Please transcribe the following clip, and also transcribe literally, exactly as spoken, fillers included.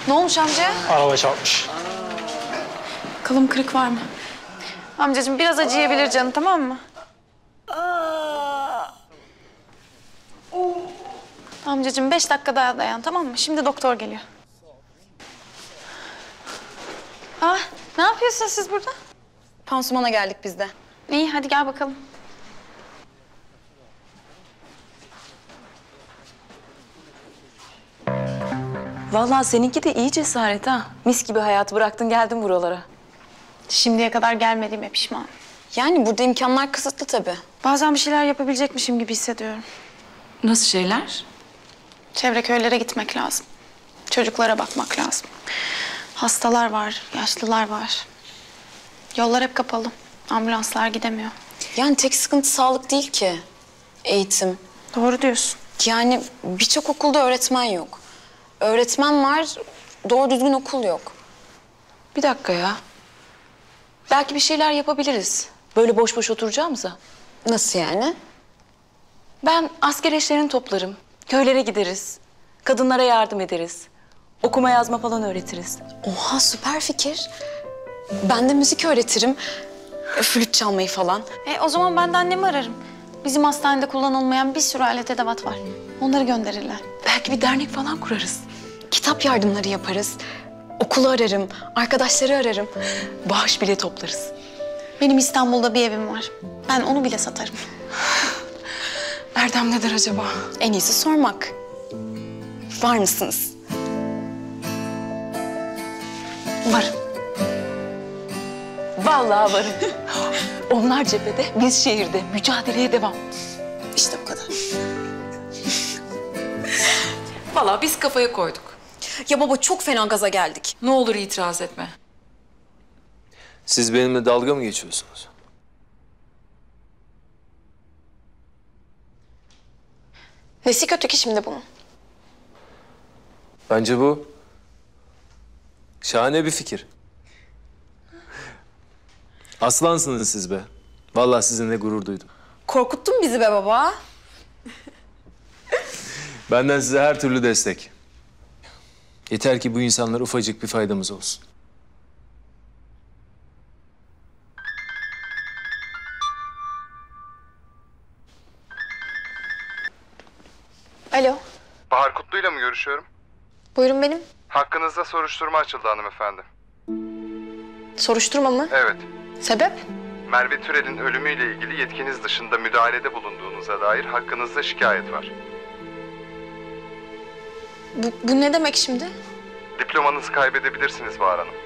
Ne olmuş amcaya? Araba çarpmış. Kalım kırık var mı? Amcacığım biraz acıyabilir canım, tamam mı? Amcacığım beş dakika daha dayan, tamam mı? Şimdi doktor geliyor. Ah, ne yapıyorsunuz siz burada? Pansumana geldik biz de. İyi, hadi gel bakalım. Vallahi seninki de iyi cesaret ha. Mis gibi hayatı bıraktın geldin buralara. Şimdiye kadar gelmediğime pişman. Yani burada imkanlar kısıtlı tabii. Bazen bir şeyler yapabilecekmişim gibi hissediyorum. Nasıl şeyler? Çevre köylere gitmek lazım. Çocuklara bakmak lazım. Hastalar var, yaşlılar var. Yollar hep kapalı. Ambulanslar gidemiyor. Yani tek sıkıntı sağlık değil ki. Eğitim. Doğru diyorsun. Yani birçok okulda öğretmen yok. Öğretmen var, doğru düzgün okul yok. Bir dakika ya. Belki bir şeyler yapabiliriz. Böyle boş boş oturacağımıza. Nasıl yani? Ben asker eşlerini toplarım. Köylere gideriz. Kadınlara yardım ederiz. Okuma yazma falan öğretiriz. Oha, süper fikir. Ben de müzik öğretirim. Flüt çalmayı falan. E, o zaman ben de annemi ararım. Bizim hastanede kullanılmayan bir sürü alet edevat var. Onları gönderirler. Belki bir dernek falan kurarız. Kitap yardımları yaparız. Okulu ararım, arkadaşları ararım. Bağış bile toplarız. Benim İstanbul'da bir evim var. Ben onu bile satarım. Erdem ne der acaba? En iyisi sormak. Var mısınız? Varım. Vallahi varım. Onlar cephede, biz şehirde. Mücadeleye devam. İşte bu kadar. Vallahi biz kafaya koyduk. Ya baba, çok fena gaza geldik. Ne olur itiraz etme. Siz benimle dalga mı geçiyorsunuz? Nesi kötü ki şimdi bunun? Bence bu şahane bir fikir. Aslansınız siz be. Vallahi sizinle gurur duydum. Korkuttun bizi be baba. Benden size her türlü destek. Yeter ki bu insanlara ufacık bir faydamız olsun. Alo, Bahar Kutlu'yla mı görüşüyorum? buyurun benim. Hakkınızda soruşturma açıldı hanımefendi. Soruşturma mı? Evet. Sebep? Merve Türel'in ölümüyle ilgili yetkiniz dışında müdahalede bulunduğunuza dair hakkınızda şikayet var. Bu, bu ne demek şimdi? Diplomanızı kaybedebilirsiniz Bahar Hanım.